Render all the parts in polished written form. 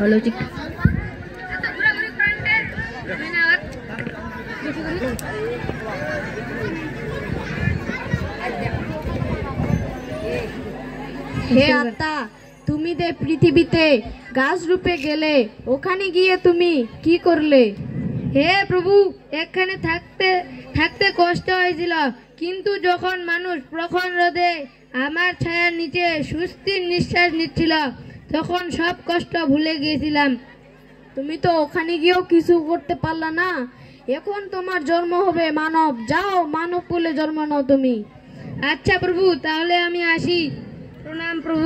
Logic হে আত্মা, তুমি যে পৃথিবীতে গাছ রূপে গেলে, ওখানে গিয়ে তুমি কি করলে? হে প্রভু, এখানে থাকতে থাকতে কষ্ট হয়েছিল, কিন্তু যখন মানুষ প্রখর রোদে আমার ছায়ার নিচে সুস্থির নিঃশ্বাস নিচ্ছিল, তখন সব কষ্ট ভুলে গিয়েছিলাম। তুমি তো ওখানে গিয়েও কিছু করতে পারলা না। এখন তোমার জন্ম হবে মানব, যাও মানব কুলে জন্ম নাও তুমি। আচ্ছা প্রভু, তাহলে আমি আসি। প্রণাম প্রভু।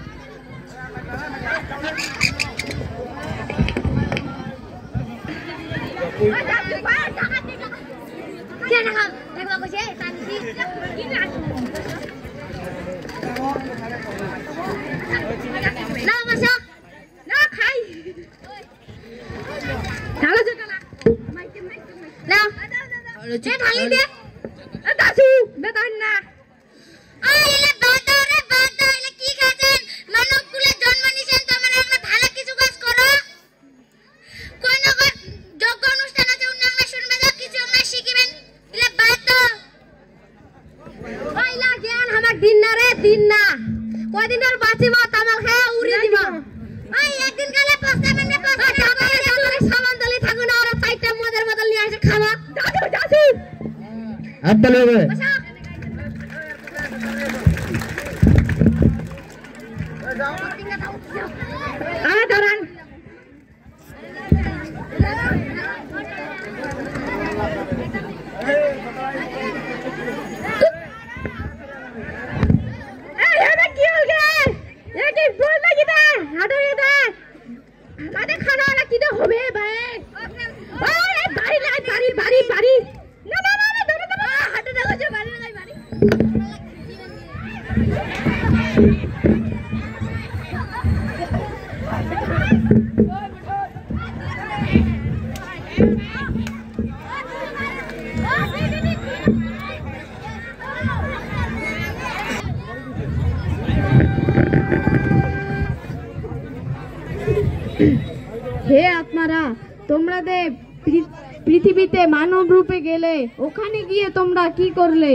হে আত্মারা, তোমরা যে পৃথিবীতে মানব রূপে গেলে, ওখানে গিয়ে তোমরা কি করলে?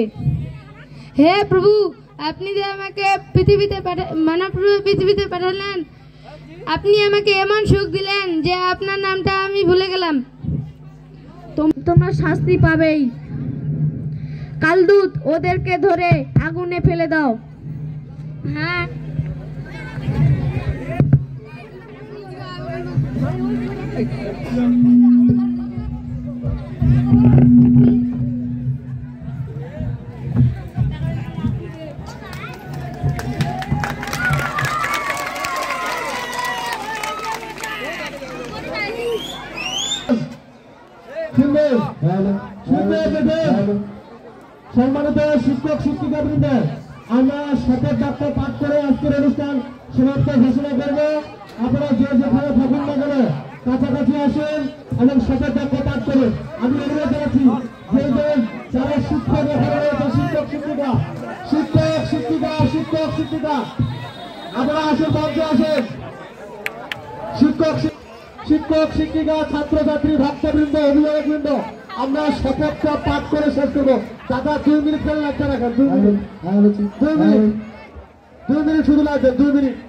হে প্রভু, আপনি যে আমাকে মানব রূপে পৃথিবীতে পাঠালেন, আপনি আমাকে এমন সুখ দিলেন যে আপনার নামটা আমি ভুলে গেলাম। তোমরা শাস্তি পাবেই। কালদূত, ওদেরকে ধরে আগুনে ফেলে দাও। হ্যাঁ। সম্মানিত শিক্ষক শিক্ষিকা বৃন্দ, আমরা শপথ বাক্য পাঠ করে আজকের অনুষ্ঠান সমাপ্ত ঘোষণা করব। আপনারা যে যেখানে থাকুন না কেন কাছাকাছি আসেন এবং শপথ বাক্য পাঠ করুন। আমি অনুরোধ জানাচ্ছি যে যারা শিক্ষক এখানে রয়েছে, শিক্ষক শিক্ষিকা শিক্ষক শিক্ষিকা শিক্ষক শিক্ষিকা আপনারা আসেন, মঞ্চে আসেন। শিক্ষক শিক্ষিকা ছাত্রছাত্রী ভক্তবৃন্দ অভিভাবকবৃন্দ, আমরা শপথটা পাঠ করে শেষ করবো। দাদা 2 মিনিট কেন লাগছে রাখেন, 2 মিনিট শুধু লাগবে, 2 মিনিট।